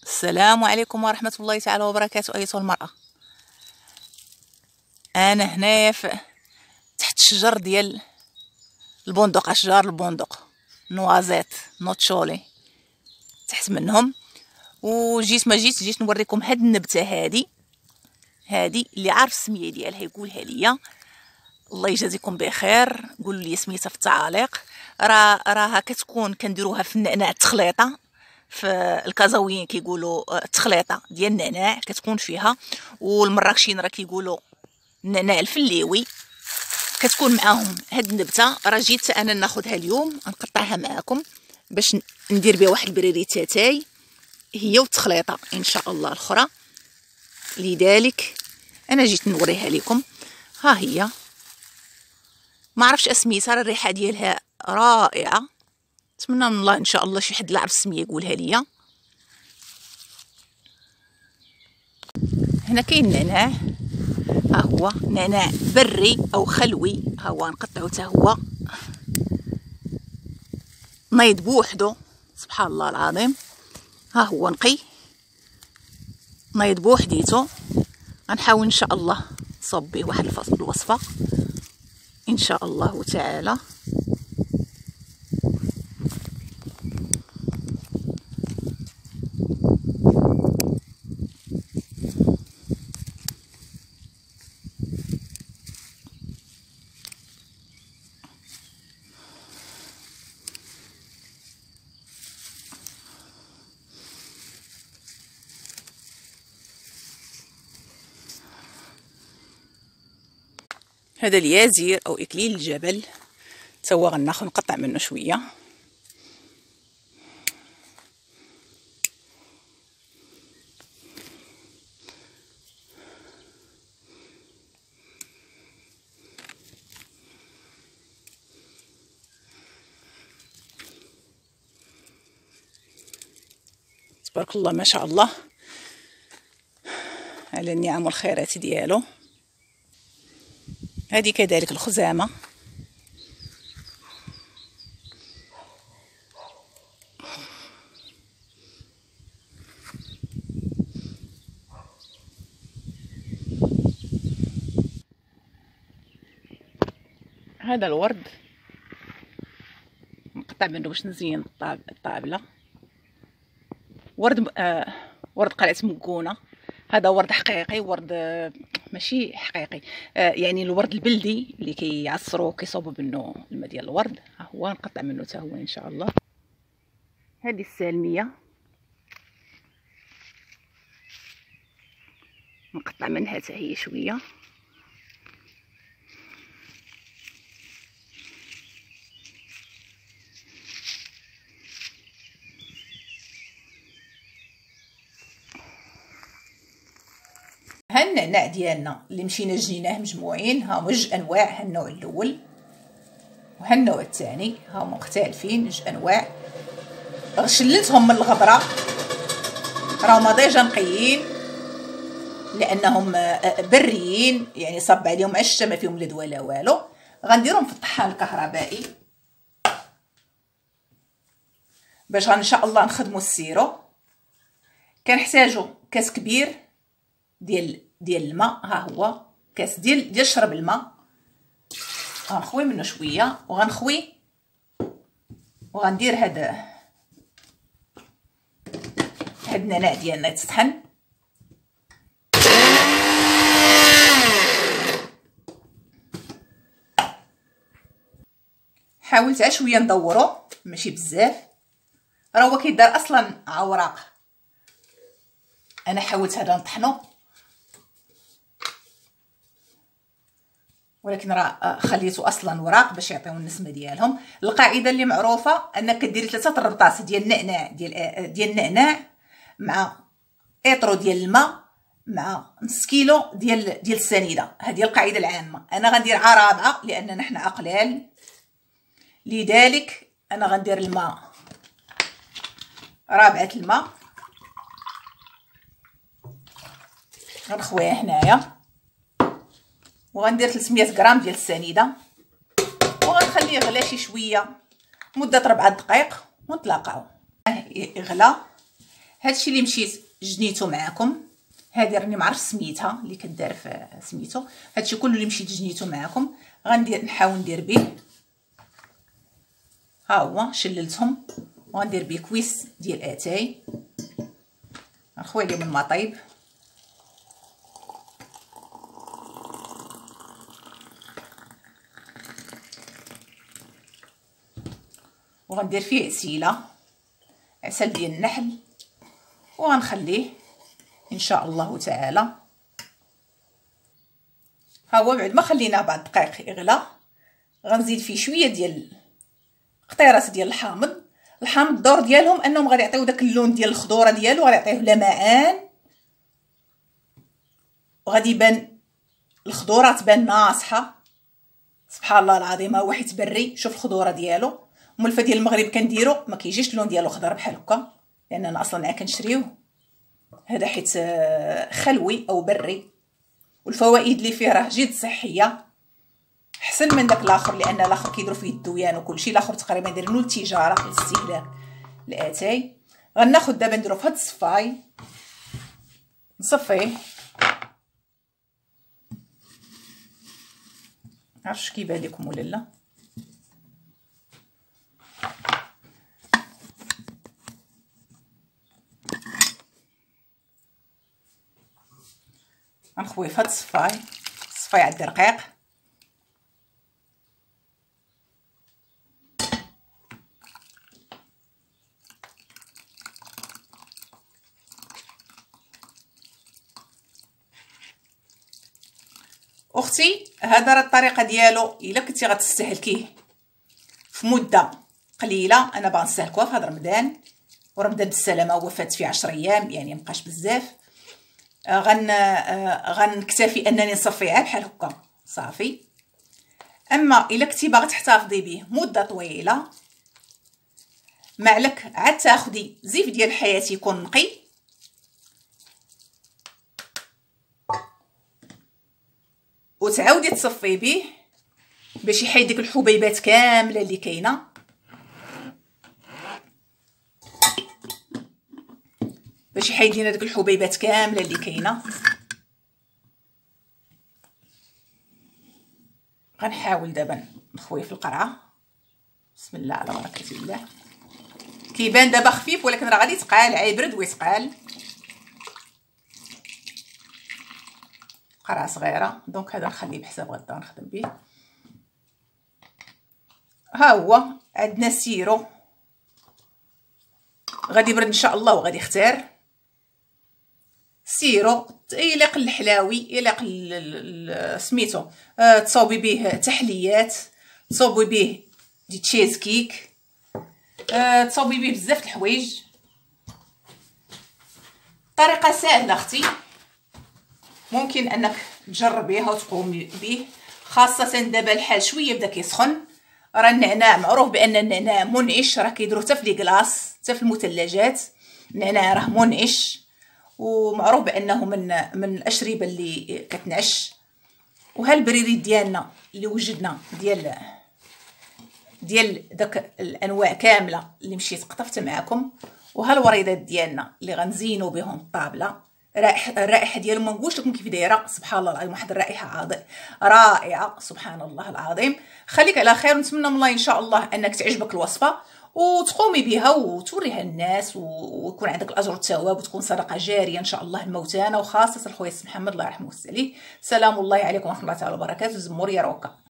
السلام عليكم ورحمة الله تعالى وبركاته. أيتها المرأة، أنا هنايا تحت الشجر ديال البندق، أشجار البندق، نوازيت، نوتشولي، تحت منهم. وجيت ما جيت نوريكم هاد النبتة هادي اللي عارف السمية ديالها يقولها ليا. الله يجازيكم بخير، قولوا لي سميتها في التعاليق. راها كتكون كنديروها في النعناع التخليطه، في الكازاويين كيقولوا التخليطه ديال النعناع كتكون فيها، والمراكشين راه كيقولوا النعناع الفليوي كتكون معاهم هاد النبته. راه جيت انا ناخذها اليوم نقطعها معاكم باش ندير بها واحد البريريتاتاي هي والتخليطه ان شاء الله الاخرى. لذلك انا جيت نوريها لكم. ها هي، ما عرفتش اسميتها، الريحه ديالها رائعه. نتمنى من الله ان شاء الله شي حد اللي عرف السميه يقولها ليا. هنا كاين النعناع، ها هو نعناع بري او خلوي، ها هو نقطعو حتى هو نايض بوحدو، سبحان الله العظيم. ها هو نقي نايض بوحديتو. غنحاول ان شاء الله نصوب به واحد الوصفه ان شاء الله تعالى. هذا اليازير او اكليل الجبل توا غناخذ نقطع منه شويه. تبارك الله ما شاء الله على النعم والخيرات ديالو. هذه كذلك الخزامه، هذا الورد نقطع منه باش نزين الطابله. ورد ورد قلعة مكونة، هذا ورد حقيقي، ورد ماشي حقيقي، يعني الورد البلدي اللي كيعصروه كيصوبوا منه الماء ديال الورد. ها هو نقطع منه حتى هو ان شاء الله. هذه السالميه نقطع منها حتى هي شويه. ها النعناع ديالنا اللي مشينا جنيناه مجموعين، ها هما جوج انواع، ها النوع الاول وها النوع الثاني، ها هما مختلفين جوج انواع. شلتهم من الغبره، راهما ديجا نقيين لانهم بريين، يعني صب عليهم عشه ما فيهم لا دواء لا والو. غنديرهم في الطحان الكهربائي باش ان شاء الله نخدموا السيرو. كنحتاجوا كاس كبير ديال الماء، ها هو كاس ديال شرب الماء. غنخوي منه شويه وغنخوي وغندير هاد النعناع ديالنا يتطحن. حاولت على شويه ندورو ماشي بزاف، راه هو كيدار اصلا اوراق. انا حاولت هذا نطحنو ولكن راه خليته اصلا وراق باش يعطيو النسمه ديالهم. القاعده اللي معروفه انك كديري 3 الربطات ديال النعناع ديال النعناع مع ايطرو ديال الماء مع نص كيلو ديال السنيده. هذه القاعده العامه. انا غندير رابعه لاننا حنا قلال، لذلك انا غندير الماء رابعه الماء. غنخويها هنايا وغندير 300 غرام ديال السنيده وغنخليه يغلى شي شويه مده 4 دقائق ونتلاقاو. يغلى هادشي اللي مشيت جنيتو معاكم. هادي راني معرف سميتها اللي كدار في سميتو. هادشي كله اللي مشيت جنيتو معاكم غندير، نحاول ندير به. ها هو شللتهم وغندير به كويس ديال اتاي، نخوي عليهم الماء طيب. وغندير فيه عسيله، عسل ديال النحل، وغنخليه ان شاء الله تعالى. ها هو بعد ما خليناه بعض الدقائق يغلى، غنزيد فيه شويه ديال قطيرات ديال الحامض. الحامض الدور ديالهم انهم غادي يعطيو داك اللون ديال الخضوره ديالو، غادي يعطيوه لمعان، وغادي يبان الخضوره تبان ناصحه. سبحان الله العظيم، ها هو حيت بري، شوف الخضوره ديالو. ملفه ديال المغرب كنديرو ما كيجيش اللون ديالو خضر بحال هكا، لاننا اصلا كنشريوه. هذا حيت خلوي او بري، والفوائد اللي فيه راه جد صحيه، احسن من داك الاخر، لان الاخر كيديروا فيه الدويان وكلشي. الاخر تقريبا دايرينو للتجاره للاستهلاك الاتاي. غناخذ دابا نديرو في هاد الصفاي، نصفيه. عرفتش كيبان لكم ولا لا. غنخويه في هاد الصفاي، الصفاي عاد رقيق. اختي هذا راه الطريقه ديالو، الا كنتي غتستهلكيه في مده قليله. انا باغا نستهلكوها في هذا رمضان، ورمضان بالسلامه هو فات فيه 10 ايام، يعني مابقاش بزاف. غنكتفي انني نصفيها بحال هكا صافي. اما الا كنتي باغا تحتفظي به مده طويله، معلك عاد تاخدي زيف ديال الحياه يكون نقي، وتعاودي تصفي به باش يحيد ديك الحبيبات كامله اللي كاينه. باش يحيد لينا ديك الحبيبات كامله اللي كاينه. غنحاول دابا نخويه في القرعه. بسم الله على بركه الله. كيبان دابا خفيف، ولكن راه غادي يتقال، عيبرد ويتقال. قرعه صغيره، دونك هذا نخليه بحساب غدا نخدم به. ها هو عندنا سيرو غادي يبرد ان شاء الله وغادي يختار. سيرو يليق الحلاوي، يليق سميتو، تصاوبي به تحليات، تصاوبي به دي تشيز كيك، تصاوبي به بزاف د الحوايج. طريقه سهله اختي، ممكن انك تجربيها وتقومي به، خاصه دابا الحال شويه بدا كيسخن. راه النعناع معروف بان النعناع منعش، راه كيديروه حتى في لي كلاص، حتى في المثلجات. النعناع راه منعش، ومعروف بانه من الاشربه اللي كتنعش. وها البريريد ديالنا اللي وجدنا ديال داك الانواع كامله اللي مشيت قطفت معكم، وها الوريضات ديالنا اللي غنزينوا بهم الطابله. الرائحه ديالهم ما نقولش لكم كيف دايره، سبحان الله العظيم، واحد الرائحه رائعه، سبحان الله العظيم. خليك على خير، ونتمنى من الله ان شاء الله انك تعجبك الوصفه وتقومي بها وتوريها الناس، ويكون عندك الاجر والثواب، وتكون صدقه جاريه ان شاء الله الموتانا، وخاصه الخويا محمد الله يرحمه ويسع عليه. سلام الله عليكم ورحمه الله تعالى وبركاته. زمور يا روكا.